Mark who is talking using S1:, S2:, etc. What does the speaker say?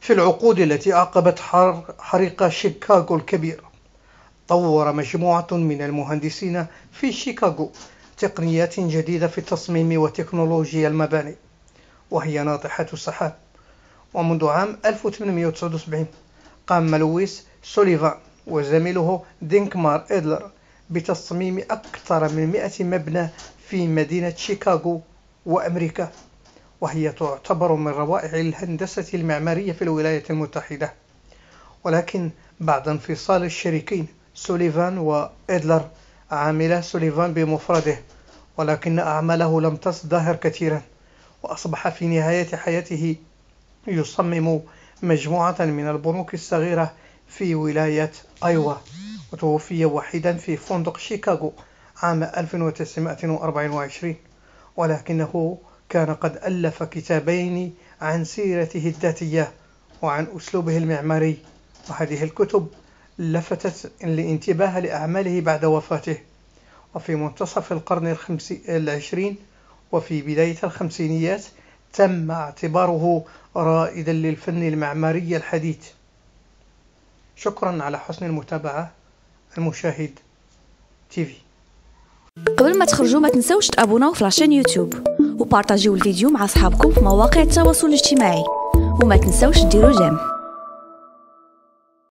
S1: في العقود التي أعقبت حريق شيكاغو الكبير، طور مجموعة من المهندسين في شيكاغو تقنيات جديدة في تصميم وتكنولوجيا المباني، وهي ناطحة السحاب. ومنذ عام 1879 قام لويس سوليفان وزميله دينكمار إدلر بتصميم أكثر من 100 مبنى في مدينة شيكاغو وأمريكا، وهي تعتبر من روائع الهندسة المعمارية في الولايات المتحدة. ولكن بعد انفصال الشريكين سوليفان وإدلر، عمل سوليفان بمفرده، ولكن أعماله لم تزدهر كثيرا، وأصبح في نهاية حياته يصمم مجموعة من البنوك الصغيرة في ولاية أيوا، وتوفي وحيدا في فندق شيكاغو عام 1924. ولكنه كان قد ألف كتابين عن سيرته الذاتية وعن أسلوبه المعماري، وهذه الكتب لفتت الانتباه لأعماله بعد وفاته. وفي منتصف القرن العشرين وفي بداية الخمسينيات تم اعتباره رائدا للفن المعماري الحديث. شكرا على حسن المتابعة. المشاهد تيفي.
S2: قبل ما تخرجوا ما تنسوش تابوناو في لاشين يوتيوب وبارطاجيو الفيديو مع اصحابكم في مواقع التواصل الاجتماعي، وما تنسوش ديروا جيم.